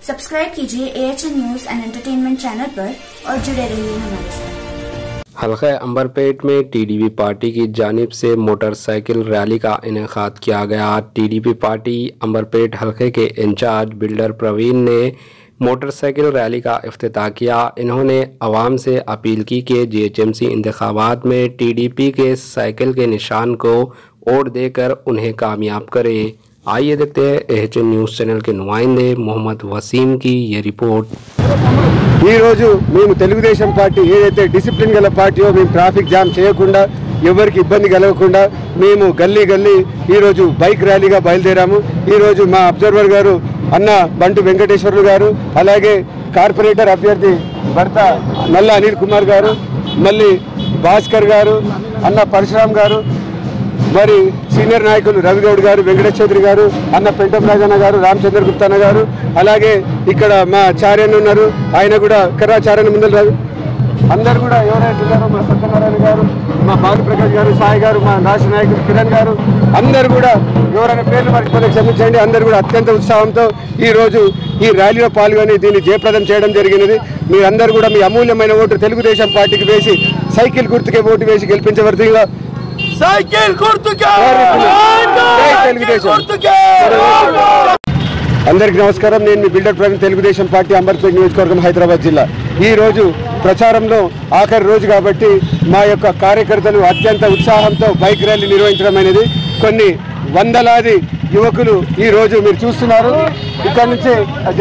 Subscribe कीजिए AHN news and entertainment channel पर और जुड़े रहिए हमारे साथ। हल्का अंबरपेट में टीडीपी पार्टी की जानिब से मोटरसाइकिल रैली का इनेकाद किया गया। टीडीपी पार्टी अंबरपेट हल्के के इंचार्ज बिल्डर प्रवीण ने मोटरसाइकिल रैली का इफ्तिताह किया। इन्होंने आवाम से अपील की कि GHMC इंतखाबात में टीडीपी के साइकिल के निशान को वोट देकर उन्हें कामयाब करे। आइए देखते हैं AHN न्यूज़ चैनल के नुमाइंदे मोहम्मद वसीम की ये रिपोर्ट। ఈ రోజు మేము తెలుగుదేశం పార్టీ ఏదైతే డిసిప్లిన్ గల పార్టీయో మేము ట్రాఫిక్ జామ్ చేయకుండా ఎవరికి ఇబ్బంది కలగకుండా మేము గల్లీ గల్లీ ఈ రోజు బైక్ ర్యాలీగా బయలుదేరాము। ఈ రోజు మా అబ్జర్వర్ గారు అన్న బంటు వెంకటేశ్వర్లు గారు, అలాగే కార్పొరేటర్ అభ్యర్థి భర్త నల్ల అనిల్ కుమార్ గారు, మళ్ళీ భాస్కర్ గారు, అన్న పరశురామ్ గారు, మరి సీనియర్ నాయకులు రవిగౌడ్ గారు, వెంకటేష్ చౌదరి గారు, అన్న పెంటం రాజన్న గారు, రామచంద్ర గుప్తాన్న గారు, అలాగే ఇక్కడ మా చార్యన్ ఉన్నారు, ఆయన కూడా కర్రాచార్యన్ ముందర అందరు కూడా ఎవరైతే ఉన్నారో మా సత్యనారాయణ గారు, మా బాలప్రకాష్ గారు, సాయి గారు, మా రాష్ట్ర నాయకులు కిరణ్ గారు, అందరు కూడా ఎవరైనా పేర్లు మర్చిపోతే క్షమించండి। అందరు కూడా అత్యంత ఉత్సాహంతో ఈ రోజు ఈ ర్యాలీలో పాల్గొని దీన్ని జయప్రదం చేయడం జరిగినది। మీరందరూ కూడా మీ అమూల్యమైన ఓటు తెలుగుదేశం పార్టీకి వేసి సైకిల్ గుర్తుకే ఓటు వేసి గెలిపించవలసిందిగా సైకిల్ గుర్తుకే అందరికి నమస్కారం। నేను మీ బిల్డర్ ప్రవీణ్, తెలుగుదేశం పార్టీ అంబర్పేట్ నియోజకవర్గం, హైదరాబాద్ జిల్లా। ఈ రోజు ప్రచారంలో ఆఖరి రోజు కాబట్టి మా యొక్క కార్యకర్తలు అత్యంత ఉత్సాహంతో బైక్ ర్యాలీ నిర్వహించడం అనేది కొన్ని వందలాది యువకులు ఈ రోజు మీరు చూస్తున్నారు। ఇక్కడ నుంచి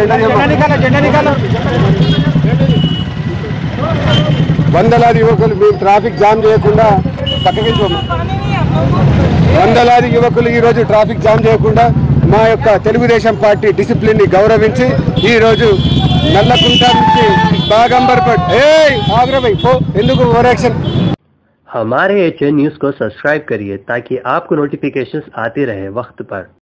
వందలాది యువకులు మేము ట్రాఫిక్ జామ్ చేయకుండా పక్కకి వందలాది యువకులు ఈ రోజు ట్రాఫిక్ జామ్ చేయకుండా మా యొక్క తెలుగుదేశం పార్టీ డిసిప్లిన్ ని గౌరవించి ఈ రోజు నల్లకుంట నుంచి బాగంబర్పేట్ ఎందుకు ఓవర్ యాక్షన్। हमारे AHN न्यूज़ को सब्सक्राइब करिए ताकि आपको नोटिफिकेशंस आते रहे वक्त पर।